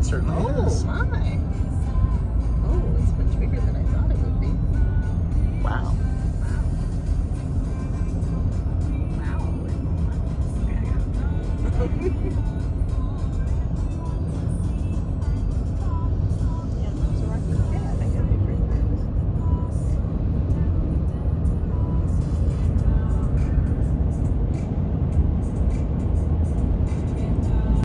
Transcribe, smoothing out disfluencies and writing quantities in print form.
certainly is. Oh, my. Oh, it's much bigger than I thought it would be. Wow.